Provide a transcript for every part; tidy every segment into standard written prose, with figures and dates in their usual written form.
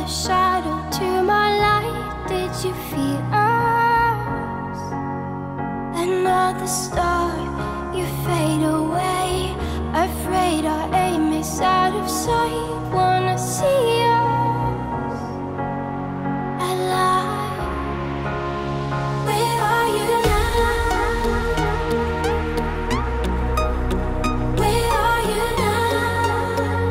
shadow to my light. Did you feel us? Another star, you fade away. Afraid our aim is out of sight. Wanna see us alive. Where are you now? Where are you now?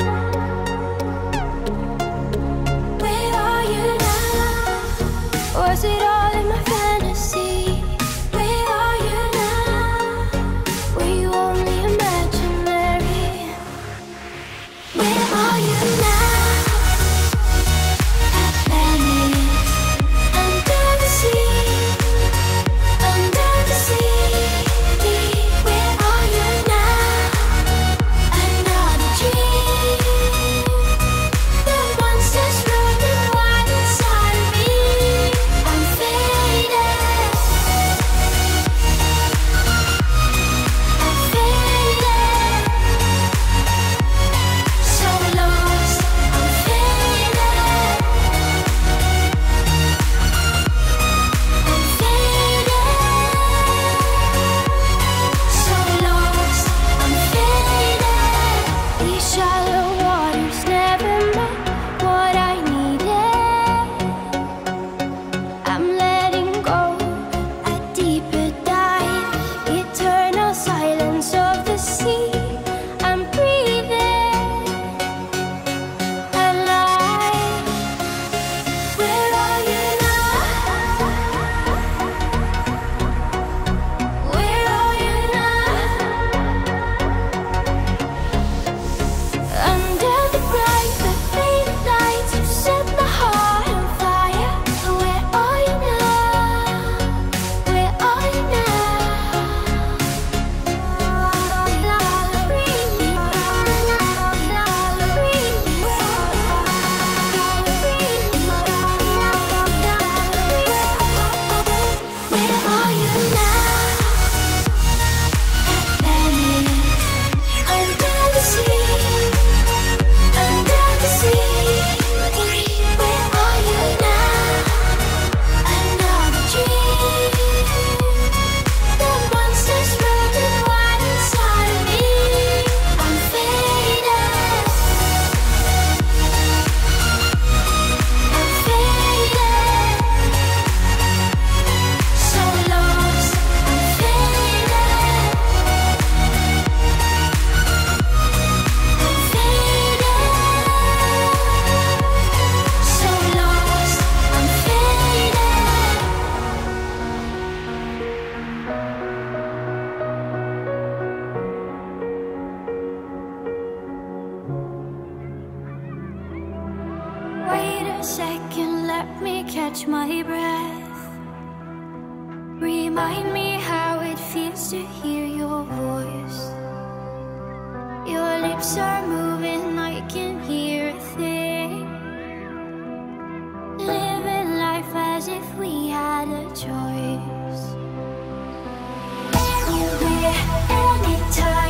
Where are you now? Was it all in my fantasy? Where are you now? Were you only imaginary? Where are you now? At Venice, under the sea, under the sea. Where are you now? Another dream. The monsters running wild inside of me. I'm faded. I'm faded. So lost. I'm faded. I'm faded. So lost. I'm faded. These shallow waters never met what I needed. I'm letting go a deeper dive. Eternal silence of the sea. I'm breathing alive. Where are you now? Where are you now? Under the bright, the faded lights, you set my heart on fire. Where are you now? Where are you Where are you now? At Venice, under the sea, under the sea. Where are you now? Another dream. The monsters running wild inside of me. I'm faded. I'm faded. So lost. I'm faded. I'm faded. So lost. I'm faded. Wait a second, let me catch my breath. Remind me how it feels to hear your voice. Your lips are moving, I can hear a thing. Living life as if we had a choice. Anywhere, anytime.